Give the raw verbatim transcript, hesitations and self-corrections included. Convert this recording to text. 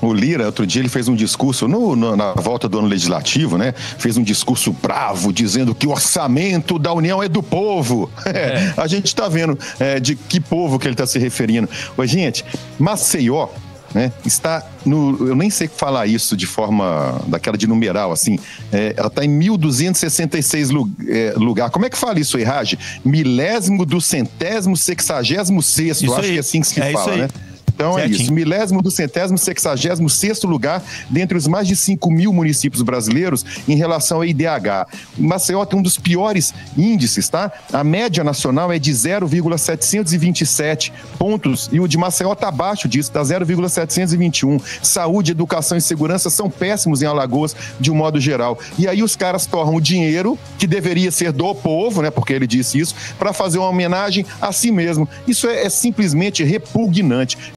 o Lira, outro dia, ele fez um discurso no, no, na volta do ano legislativo, né? Fez um discurso bravo, dizendo que o orçamento da União é do povo. É. A gente está vendo é, de que povo que ele está se referindo. Ô, gente, Maceió, né, está no... Eu nem sei falar isso de forma... daquela de numeral, assim. É, ela está em mil duzentos e sessenta e seis é, lugar. Como é que fala isso aí, Raj? Milésimo do centésimo, sexagésimo sexto. Isso Acho aí. que é assim que se é fala, né? Então certinho. É isso, milésimo do centésimo, sexagésimo sexto lugar dentre os mais de cinco mil municípios brasileiros em relação ao I D H. Maceió tem um dos piores índices, tá? A média nacional é de zero vírgula setecentos e vinte e sete pontos e o de Maceió está abaixo disso, está zero vírgula setecentos e vinte e um. Saúde, educação e segurança são péssimos em Alagoas de um modo geral. E aí os caras torram o dinheiro, que deveria ser do povo, né? Porque ele disse isso, para fazer uma homenagem a si mesmo. Isso é, é simplesmente repugnante.